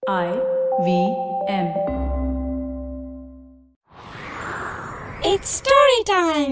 IVM. It's story time.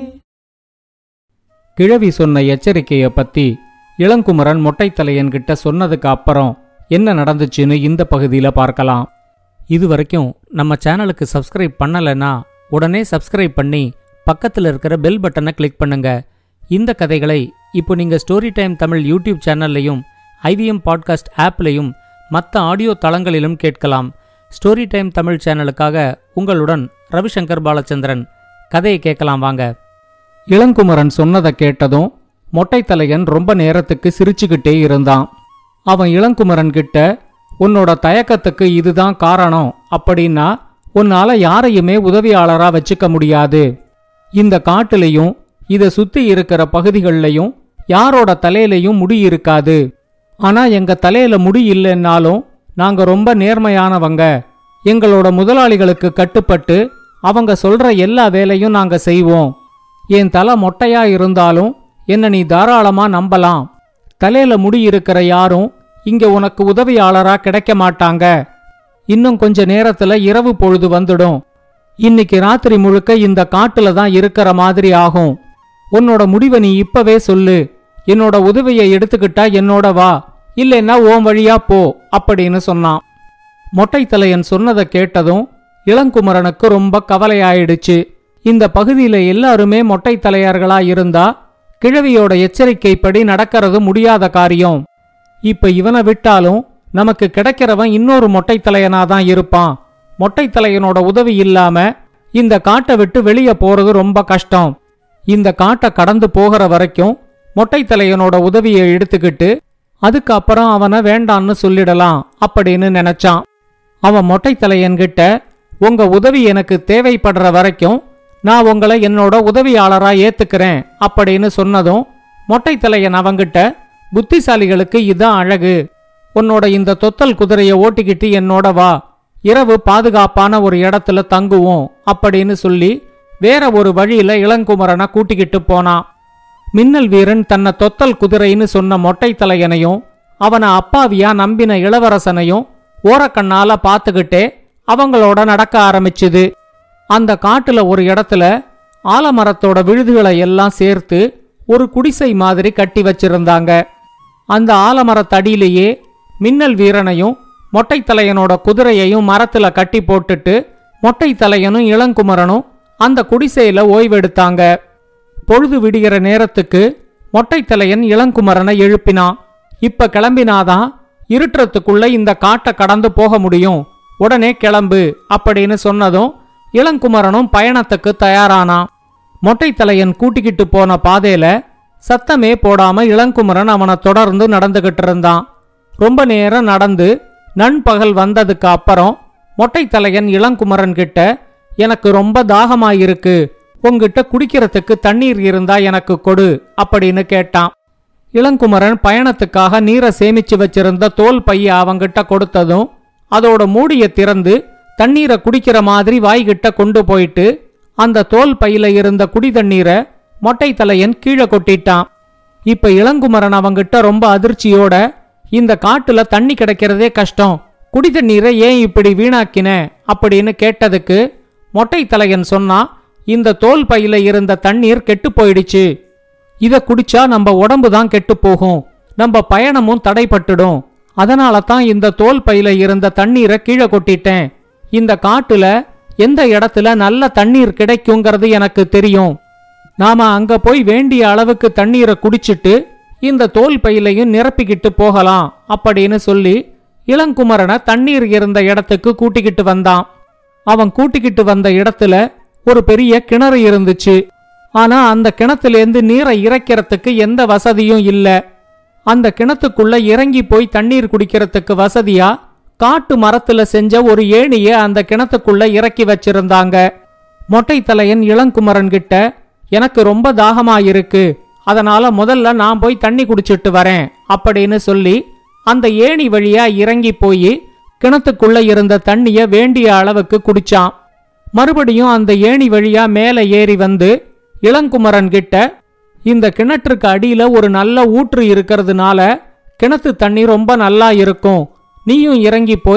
கிழவி சொன்ன எச்சரிக்கையை பத்தி இளங்குமரன் மொட்டைத்தலையன்கிட்ட சொன்னதுக்கு அப்புறம் என்ன நடந்துச்சுன்னு இந்த பகுதியில பார்க்கலாம். இதுவரைக்கும் நம்ம சேனலுக்கு சப்ஸ்கிரைப் பண்ணலைன்னா உடனே சப்ஸ்கிரைப் பண்ணி பக்கத்தில் இருக்கிற பெல் பட்டனை கிளிக் பண்ணுங்க. இந்த கதைகளை இப்போ நீங்க ஸ்டோரி டைம் தமிழ் யூடியூப் சேனல்லையும் IVM பாட்காஸ்ட் ஆப்லையும் மற்ற ஆடியோ தளங்களிலும் கேட்கலாம். ஸ்டோரி டைம் தமிழ் சேனலுக்காக உங்களுடன் ரவிசங்கர் பாலச்சந்திரன். கதையை கேட்கலாம் வாங்க. இளங்குமரன் சொன்னதை கேட்டதும் மொட்டைத்தலையன் ரொம்ப நேரத்துக்கு சிரிச்சுக்கிட்டே இருந்தான். அவன் இளங்குமரன் கிட்ட, உன்னோட தயக்கத்துக்கு இதுதான் காரணம் அப்படின்னா உன்னால யாரையுமே உதவியாளரா வச்சுக்க முடியாது. இந்த காட்டுலையும் இதை சுத்தி இருக்கிற பகுதிகள்லையும் யாரோட தலையிலையும் முடி இருக்காது. ஆனா எங்க தலையில முடி இல்லைன்னாலும் நாங்க ரொம்ப நேர்மையானவங்க. எங்களோட முதலாளிகளுக்கு கட்டுப்பட்டு அவங்க சொல்ற எல்லா வேலையும் நாங்க செய்வோம். என் தலை மொட்டையா இருந்தாலும் என்ன நீ தாராளமா நம்பலாம். தலையில முடி இருக்கிற யாரும் இங்க உனக்கு உதவியாளரா கிடைக்க மாட்டாங்க. இன்னும் கொஞ்ச நேரத்துல இரவு பொழுது வந்துடும். இன்னைக்கு ராத்திரி முழுக்க இந்த காட்டுல தான் இருக்கிற மாதிரி ஆகும். உன்னோட முடிவை நீ இப்பவே சொல்லு. என்னோட உதவியை எடுத்துக்கிட்டா என்னோட வா, இல்லைன்னா ஓம் வழியா போ அப்படின்னு சொன்னான். மொட்டைத்தலையன் சொன்னதை கேட்டதும் இளங்குமரனுக்கு ரொம்ப கவலையாயிடுச்சு. இந்த பகுதியில எல்லாருமே மொட்டைத்தலையர்களா இருந்தா கிழவியோட எச்சரிக்கைப்படி நடக்கிறது முடியாத காரியம். இப்ப இவனை விட்டாலும் நமக்கு கிடைக்கிறவன் இன்னொரு மொட்டைத்தலையனாதான் இருப்பான். மொட்டைத்தலையனோட உதவி இல்லாம இந்த காட்டை விட்டு வெளியே போறது ரொம்ப கஷ்டம். இந்த காட்டை கடந்து போகிற வரைக்கும் மொட்டைத்தலையனோட உதவியை எடுத்துக்கிட்டு அதுக்கப்புறம் அவனை வேண்டான்னு சொல்லிடலாம் அப்படின்னு நினைச்சான். அவன் மொட்டைத்தலையன்கிட்ட, உங்க உதவி எனக்கு தேவைப்படுற வரைக்கும் நான் உங்களை என்னோட உதவியாளரா ஏத்துக்கிறேன் அப்படின்னு சொன்னதும் மொட்டைத்தலையன் அவங்கிட்ட, புத்திசாலிகளுக்கு இதான் அழகு. உன்னோட இந்த தொத்தல் குதிரையை ஓட்டிக்கிட்டு என்னோட வா, இரவு பாதுகாப்பான ஒரு இடத்துல தங்குவோம் அப்படின்னு சொல்லி வேற ஒரு வழியில இளங்குமரனை கூட்டிக்கிட்டு போனான். மின்னல் வீரன் தன்னை தொத்தல் குதிரைன்னு சொன்ன மொட்டைத்தலையனையும் அவனை அப்பாவியா நம்பின இளவரசனையும் ஓரக்கண்ணால பார்த்துக்கிட்டே அவங்களோட நடக்க ஆரம்பிச்சுது. அந்த காட்டுல ஒரு இடத்துல ஆலமரத்தோட விழுதுகளை எல்லாம் சேர்த்து ஒரு குடிசை மாதிரி கட்டி வச்சிருந்தாங்க. அந்த ஆலமரத்தடியிலேயே மின்னல் வீரனையும் மொட்டைத்தலையனோட குதிரையையும் மரத்துல கட்டி போட்டுட்டு மொட்டைத்தலையனும் இளங்குமரனும் அந்த குடிசையில ஓய்வெடுத்தாங்க. பொழுது விடுகிற நேரத்துக்கு மொட்டைத்தலையன் இளங்குமரனை எழுப்பினான். இப்ப கிளம்பினாதான் இருட்டுறதுக்குள்ள இந்த காட்டை கடந்து போக முடியும். உடனே கிளம்பு அப்படின்னு சொன்னதும் இளங்குமரனும் பயணத்துக்கு தயாரானான். மொட்டைத்தலையன் கூட்டிக்கிட்டு போன பாதையில சத்தமே போடாம இளங்குமரன் அவனை தொடர்ந்து நடந்துகிட்டு இருந்தான். ரொம்ப நேரம் நடந்து நண்பகல் வந்ததுக்கு அப்புறம் மொட்டைத்தலையன் இளங்குமரன் கிட்ட, எனக்கு ரொம்ப தாகமாயிருக்கு, உங்கிட்ட குடிக்கிறதுக்கு தண்ணீர் இருந்தா எனக்கு கொடு அப்படின்னு கேட்டான். இளங்குமரன் பயணத்துக்காக நீரை சேமிச்சு வச்சிருந்த தோல் பைய அவங்கிட்ட கொடுத்ததும் அதோட மூடிய திறந்து தண்ணீரை குடிக்கிற மாதிரி வாய்கிட்ட கொண்டு போயிட்டு அந்த தோல் பையில இருந்த குடி தண்ணீரை மொட்டைத்தலையன் கீழே கொட்டிட்டான். இப்ப இளங்குமரன் அவங்கிட்ட ரொம்ப அதிர்ச்சியோட, இந்த காட்டுல தண்ணி கிடைக்கிறதே கஷ்டம், குடி தண்ணீரை ஏன் இப்படி வீணாக்கின அப்படின்னு கேட்டதுக்கு மொட்டைத்தலையன் சொன்னா, இந்த தோல் பையில இருந்த தண்ணீர் கெட்டு போயிடுச்சு. இத குடிச்சா நம்ம உடம்பு தான் கெட்டு போகும், நம்ம பயணமும் தடைப்பட்டுடும். அதனால தான் இந்த தோல் பையில இருந்த தண்ணீரை கீழே கொட்டிட்டேன். இந்த காட்டுல எந்த இடத்துல நல்ல தண்ணீர் கிடைக்குங்கிறது எனக்கு தெரியும். நாம அங்க போய் வேண்டிய அளவுக்கு தண்ணீரை குடிச்சிட்டு இந்த தோல் பையிலையும் நிரப்பிக்கிட்டு போகலாம் அப்படின்னு சொல்லி இளங்குமரனை தண்ணீர் இருந்த இடத்துக்கு கூட்டிக்கிட்டு வந்தான். அவன் கூட்டிக்கிட்டு வந்த இடத்துல ஒரு பெரிய கிணறு இருந்துச்சு. ஆனா அந்த கிணத்துலேருந்து நீரை இறைக்கிறதுக்கு எந்த வசதியும் இல்ல. அந்த கிணத்துக்குள்ள இறங்கி போய் தண்ணீர் குடிக்கிறதுக்கு வசதியா காட்டு மரத்துல செஞ்ச ஒரு ஏணிய அந்த கிணத்துக்குள்ள இறக்கி வச்சிருந்தாங்க. மொட்டைத்தலையன் இளங்குமரன் கிட்ட, எனக்கு ரொம்ப தாகமாயிருக்கு, அதனால முதல்ல நான் போய் தண்ணி குடிச்சிட்டு வரேன் அப்படின்னு சொல்லி அந்த ஏணி வழியா இறங்கி போய் கிணத்துக்குள்ள இருந்த தண்ணிய வேண்டிய அளவுக்கு குடிச்சான். மறுபடியும் அந்த ஏணி வழியா மேல ஏறி வந்து இளங்குமரன் கிட்ட, இந்த கிணற்றுக்கு அடியில ஒரு நல்ல ஊற்று இருக்கிறதுனால கிணத்து தண்ணி ரொம்ப நல்லா இருக்கும், நீயும் இறங்கி போய்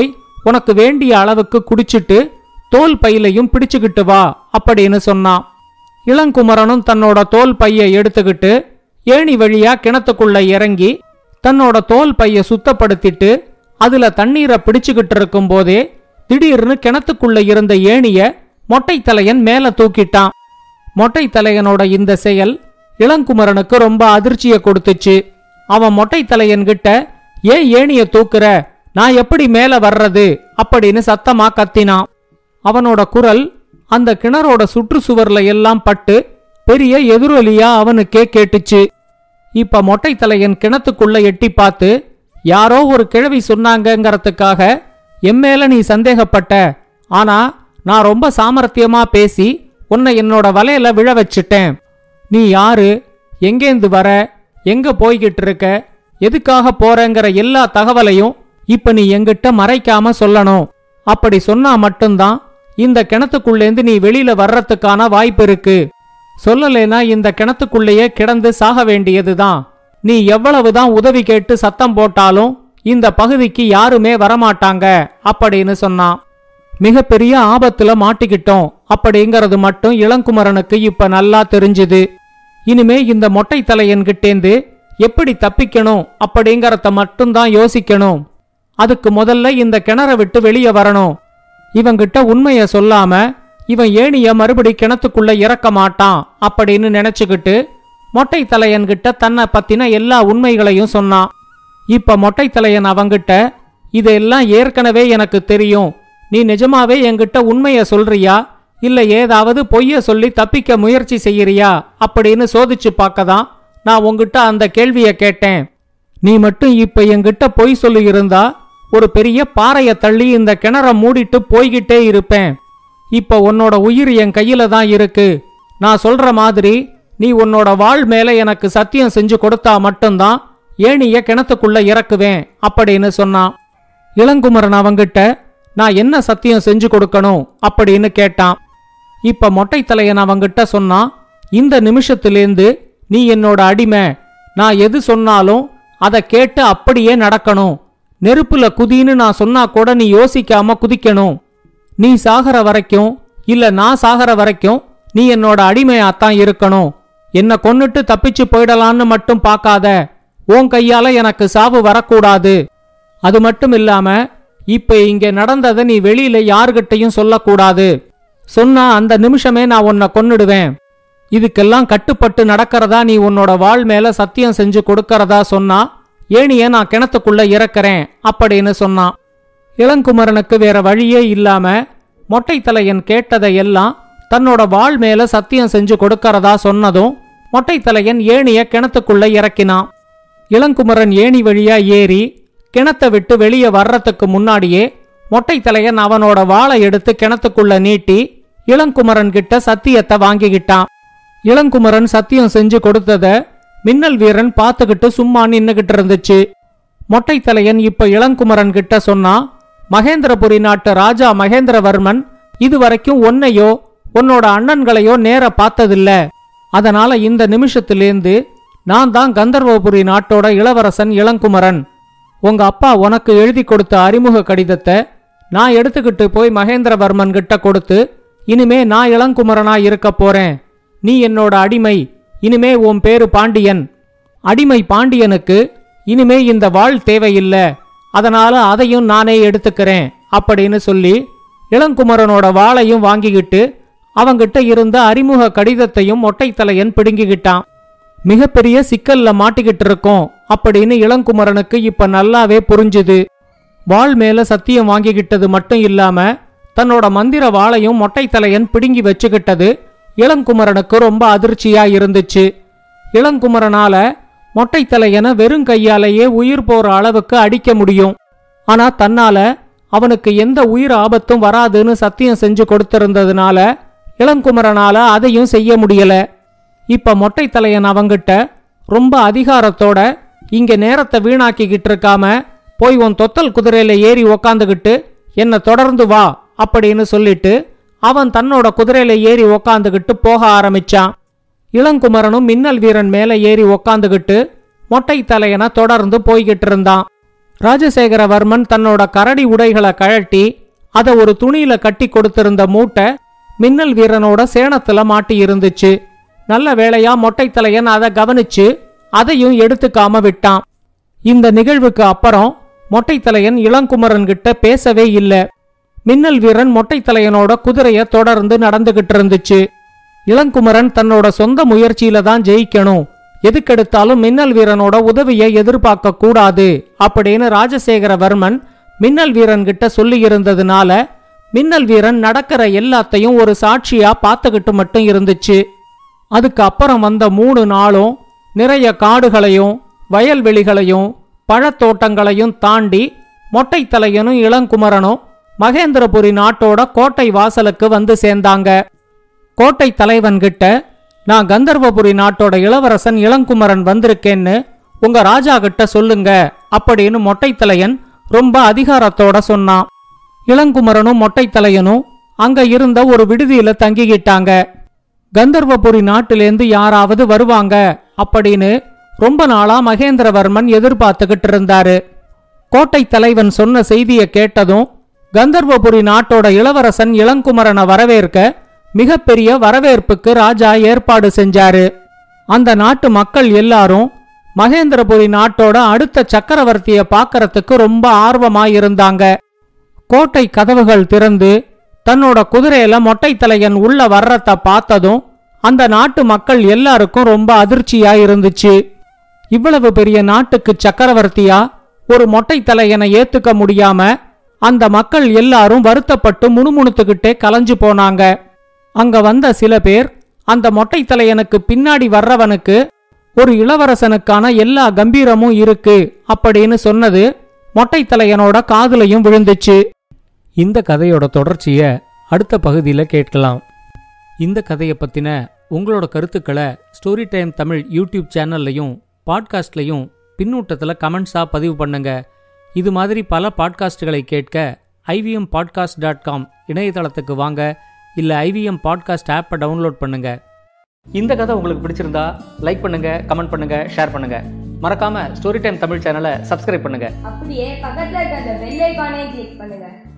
உனக்கு வேண்டிய அளவுக்கு குடிச்சிட்டு தோல் பையிலையும் பிடிச்சுக்கிட்டு வா அப்படின்னு சொன்னான். இளங்குமரனும் தன்னோட தோல் பைய எடுத்துக்கிட்டு ஏணி வழியா கிணத்துக்குள்ள இறங்கி தன்னோட தோல் பைய சுத்தப்படுத்திட்டு அதுல தண்ணீரை பிடிச்சுக்கிட்டு இருக்கும் போதே திடீர்னு கிணத்துக்குள்ள இருந்த ஏணிய மொட்டை தலையன் மேல தூக்கிட்டான். மொட்டை தலையனோட இந்த செயல் இளங்குமரனுக்கு ரொம்ப அதிர்ச்சியை கொடுத்துச்சு. அவன் மொட்டை தலையன்கிட்ட ஏன் ஏணிய தூக்குற, நான் எப்படி மேல வர்றது அப்படின்னு சத்தமா கத்தினான். அவனோட குரல் அந்த கிணறோட சுற்றுச்சுவர்ல எல்லாம் பட்டு பெரிய எதிரொலியா அவனுக்கே கேட்டுச்சு. இப்ப மொட்டை தலையன் கிணத்துக்குள்ள எட்டி பார்த்து, யாரோ ஒரு கிழவி சொன்னாங்கங்கறதுக்காக எம்மேல நீ சந்தேகப்பட்ட, ஆனா நான் ரொம்ப சாமர்த்தியமா பேசி உன்னை என்னோட வலையில விழ வச்சிட்டேன். நீ யாரு, எங்கேந்து வர, எங்க போய்கிட்டு இருக்க, எதுக்காக போறங்கிற எல்லா தகவலையும் இப்ப நீ எங்கிட்ட மறைக்காம சொல்லணும். அப்படி சொன்னா மட்டும்தான் இந்த கிணத்துக்குள்ளேந்து நீ வெளியில வர்றதுக்கான வாய்ப்பு இருக்கு. சொல்லலேனா இந்த கிணத்துக்குள்ளேயே கிடந்து சாக வேண்டியதுதான். நீ எவ்வளவுதான் உதவி கேட்டு சத்தம் போட்டாலும் இந்த பகுதிக்கு யாருமே வரமாட்டாங்க அப்படின்னு சொன்னான். மிகப்பெரிய ஆபத்துல மாட்டிக்கிட்டோம் அப்படிங்கறது மட்டும் இளங்குமரனுக்கு இப்ப நல்லா தெரிஞ்சுது. இனிமே இந்த மொட்டை தலையன்கிட்டேந்து எப்படி தப்பிக்கணும் அப்படிங்கறத மட்டும்தான் யோசிக்கணும். அதுக்கு முதல்ல இந்த கிணற விட்டு வெளியே வரணும். இவங்கிட்ட உண்மைய சொல்லாம இவன் ஏணிய மறுபடி கிணத்துக்குள்ள இறக்க மாட்டான் அப்படின்னு நினைச்சுக்கிட்டு மொட்டை தலையன்கிட்ட தன்னை பத்தின எல்லா உண்மைகளையும் சொன்னான். இப்ப மொட்டை தலையன் அவங்கிட்ட, இதெல்லாம் ஏற்கனவே எனக்கு தெரியும், நீ நிஜமாவே என்கிட்ட உண்மைய சொல்றியா இல்ல ஏதாவது பொய்ய சொல்லி தப்பிக்க முயற்சி செய்யறியா அப்படின்னு சோதிச்சு பார்க்கதான் நான் உன்கிட்ட அந்த கேள்விய கேட்டேன். நீ மட்டும் இப்ப என்கிட்ட பொய் சொல்லி இருந்தா ஒரு பெரிய பாறைய தள்ளி இந்த கிணற மூடிட்டு போய்கிட்டே இருப்பேன். இப்ப உன்னோட உயிர் என் கையில தான் இருக்கு. நான் சொல்ற மாதிரி நீ உன்னோட வாள் மேல எனக்கு சத்தியம் செஞ்சு கொடுத்தா மட்டும்தான் ஏணிய கிணத்துக்குள்ள இறக்குவேன் அப்படின்னு சொன்னான். இளங்குமரன் அவங்கிட்ட, நான் என்ன சத்தியம் செஞ்சு கொடுக்கணும் அப்படின்னு கேட்டான். இப்ப மொட்டை தலையன் அவங்கிட்ட சொன்னான், இந்த நிமிஷத்திலேந்து நீ என்னோட அடிமை. நான் எது சொன்னாலும் அதை கேட்டு அப்படியே நடக்கணும். நெருப்புல குதின்னு நான் சொன்னா கூட நீ யோசிக்காம குதிக்கணும். நீ சாகர வரைக்கும் இல்ல நான் சாகர வரைக்கும் நீ என்னோட அடிமையாத்தான் இருக்கணும். என்ன கொன்னுட்டு தப்பிச்சு போயிடலான்னு மட்டும் பார்க்காத. உன் கையால எனக்கு சாவு வரக்கூடாது. அது மட்டும் இல்லாம இப்ப இங்க நடந்ததை நீ வெளியில யாருகிட்டையும் சொல்லக்கூடாது. சொன்னா அந்த நிமிஷமே நான் உன்னை கொன்னுடுவேன். இதுக்கெல்லாம் கட்டுப்பட்டு நடக்கிறதா நீ உன்னோட வாள் மேல சத்தியம் செஞ்சு கொடுக்கறதா சொன்னா ஏணிய நான் கிணத்துக்குள்ள இறக்கிறேன் அப்படின்னு சொன்னான். இளங்குமரனுக்கு வேற வழியே இல்லாம மொட்டை தலையன் கேட்டதையெல்லாம் தன்னோட வாள் மேல சத்தியம் செஞ்சு கொடுக்கறதா சொன்னதும் மொட்டை தலையன் ஏணிய கிணத்துக்குள்ள இறக்கினான். இளங்குமரன் ஏணி வழியா ஏறி கிணத்தை விட்டு வெளியே வர்றதுக்கு முன்னாடியே மொட்டை தலையன் அவனோட வாளை எடுத்து கிணத்துக்குள்ள நீட்டி இளங்குமரன் கிட்ட சத்தியத்தை வாங்கிக்கிட்டான். இளங்குமரன் சத்தியம் செஞ்சு கொடுத்தத மின்னல் வீரன் பார்த்துக்கிட்டு சும்மா நின்னுகிட்டு இருந்துச்சு. மொட்டை தலையன் இப்ப இளங்குமரன் கிட்ட சொன்னா, மகேந்திரபுரி நாட்டு ராஜா மகேந்திரவர்மன் இதுவரைக்கும் உன்னையோ உன்னோட அண்ணன்களையோ நேர பார்த்ததில்ல. அதனால இந்த நிமிஷத்திலேந்து நான் தான் கந்தர்வபுரி நாட்டோட இளவரசன் இளங்குமரன். உங்க அப்பா உனக்கு எழுதி கொடுத்த அறிமுக கடிதத்தை நான் எடுத்துக்கிட்டு போய் மகேந்திரவர்மன் கிட்ட கொடுத்து, இனிமே நான் இளங்குமரனா இருக்க போறேன். நீ என்னோட அடிமை. இனிமே உன் பேரு பாண்டியன். அடிமை பாண்டியனுக்கு இனிமே இந்த வாழ் தேவையில்லை. அதனால அதையும் நானே எடுத்துக்கிறேன் அப்படின்னு சொல்லி இளங்குமரனோட வாளையும் வாங்கிக்கிட்டு அவங்கிட்ட இருந்த அறிமுக கடிதத்தையும் மொட்டை தலையன் பிடுங்கிக்கிட்டான். மிகப்பெரிய சிக்கல்ல மாட்டிக்கிட்டு இருக்கோம் அப்படின்னு இளங்குமரனுக்கு இப்ப நல்லாவே புரிஞ்சுது. வாள் மேல சத்தியம் வாங்கிக்கிட்டது மட்டும் இல்லாம தன்னோட மந்திர வாளையும் மொட்டை தலையன் பிடுங்கி வச்சுக்கிட்டது இளங்குமரனுக்கு ரொம்ப அதிர்ச்சியா இருந்துச்சு. இளங்குமரனால மொட்டை தலையனை வெறும் கையாலேயே உயிர் போற அளவுக்கு அடிக்க முடியும். ஆனா தன்னால அவனுக்கு எந்த உயிர் ஆபத்தும் வராதுன்னு சத்தியம் செஞ்சு கொடுத்திருந்ததுனால இளங்குமரனால அதையும் செய்ய முடியல. இப்ப மொட்டை தலையன் அவங்கிட்ட ரொம்ப அதிகாரத்தோட, இங்க நேரத்தை வீணாக்கிக்கிட்டு இருக்காம போய் உன் தொத்தல் குதிரையில ஏறி உக்காந்துகிட்டு என்ன தொடர்ந்து வா அப்படின்னு சொல்லிட்டு அவன் தன்னோட குதிரையில ஏறி உக்காந்துகிட்டு போக ஆரம்பிச்சான். இளங்குமரனும் மின்னல் வீரன் மேல ஏறி உக்காந்துகிட்டு மொட்டை தலையனை தொடர்ந்து போய்கிட்டு இருந்தான். ராஜசேகரவர்மன் தன்னோட கரடி உடைகளை கழட்டி அதை ஒரு துணியில கட்டி கொடுத்திருந்த மூட்டை மின்னல் வீரனோட சேணத்துல மாட்டி இருந்துச்சு. நல்ல வேளையா மொட்டை தலையன் அதை கவனிச்சு அதையும் எடுத்துக்காம விட்டான். இந்த நிகழ்வுக்கு அப்புறம் மொட்டை தலையன் இளங்குமரன் கிட்ட பேசவே இல்லை. மின்னல் வீரன் மொட்டை தலையனோட குதிரைய தொடர்ந்து நடந்துகிட்டு இருந்துச்சு. இளங்குமரன் தன்னோட சொந்த முயற்சியில தான் ஜெயிக்கணும், எதுக்கெடுத்தாலும் மின்னல் வீரனோட உதவியை எதிர்பார்க்க கூடாது அப்படின்னு ராஜசேகரவர்மன் மின்னல் வீரன் கிட்ட சொல்லி இருந்ததுனால மின்னல் வீரன் நடக்கிற எல்லாத்தையும் ஒரு சாட்சியா பார்த்துக்கிட்டு மட்டும் இருந்துச்சு. அதுக்கு அப்புறம் வந்த 3 நாளும் நிறைய காடுகளையும் வயல்வெளிகளையும் பழத்தோட்டங்களையும் தாண்டி மொட்டை தலையனும் இளங்குமரனும் மகேந்திரபுரி நாட்டோட கோட்டை வாசலுக்கு வந்து சேர்ந்தாங்க. கோட்டை தலைவன் கிட்ட, நான் கந்தர்வபுரி நாட்டோட இளவரசன் இளங்குமரன் வந்திருக்கேன்னு உங்க ராஜா கிட்ட சொல்லுங்க அப்படின்னு மொட்டை தலையன் ரொம்ப அதிகாரத்தோட சொன்னான். இளங்குமரனும் மொட்டை தலையனும் அங்க இருந்த ஒரு விடுதியில தங்கிக்கிட்டாங்க. கந்தர்வபுரி நாட்டிலேந்து யாராவது வருவாங்க அப்படின்னு ரொம்ப நாளா மகேந்திரவர்மன் எதிர்பார்த்துக்கிட்டு இருந்தாரு. கோட்டை தலைவன் சொன்ன செய்தியை கேட்டதும் கந்தர்வபுரி நாட்டோட இளவரசன் இளங்குமரனை வரவேற்க மிகப்பெரிய வரவேற்புக்கு ராஜா ஏற்பாடு செஞ்சாரு. அந்த நாட்டு மக்கள் எல்லாரும் மகேந்திரபுரி நாட்டோட அடுத்த சக்கரவர்த்திய பாக்கறதுக்கு ரொம்ப ஆர்வமாயிருந்தாங்க. கோட்டை கதவுகள் திறந்து தன்னோட குதிரையில மொட்டை தலையன் உள்ள வர்றத பார்த்ததும் அந்த நாட்டு மக்கள் எல்லாருக்கும் ரொம்ப அதிர்ச்சியா இருந்துச்சு. இவ்வளவு பெரிய நாட்டுக்கு சக்கரவர்த்தியா ஒரு மொட்டை தலையனை ஏத்துக்க முடியாம அந்த மக்கள் எல்லாரும் வருத்தப்பட்டு முணுமுணுத்துக்கிட்டே கலைஞ்சு போனாங்க. அங்க வந்த சில பேர் அந்த மொட்டை தலையனுக்கு பின்னாடி வர்றவனுக்கு ஒரு இளவரசனுக்கான எல்லா கம்பீரமும் இருக்கு அப்படின்னு சொன்னது மொட்டை தலையனோட காதுலையும் விழுந்துச்சு. இந்த கதையோட தொடர்ச்சிய அடுத்த பகுதியில கேட்கலாம். இந்த கதையை பத்தின உங்களோட கருத்துக்களை ஸ்டோரி டைம் தமிழ் யூடியூப் சேனல்லையும் பாட்காஸ்ட்லையும் பின்னூட்டத்துல கமெண்ட்ஸா பதிவு பண்ணுங்க. இது மாதிரி பல பாட்காஸ்டுகளை கேட்க ivmpodcast.com இணையதளத்துக்கு வாங்க, இல்ல IVM பாட்காஸ்ட் ஆப்பை டவுன்லோட் பண்ணுங்க. இந்த கதை உங்களுக்கு பிடிச்சிருந்தா லைக் பண்ணுங்க, கமெண்ட் பண்ணுங்க, ஷேர் பண்ணுங்க. மறக்காம ஸ்டோரி டைம் தமிழ் சேனலை சப்ஸ்கிரைப் பண்ணுங்க. அப்படியே பக்கத்துல இருக்க அந்த பெல் ஐகானை கிளிக் பண்ணுங்க.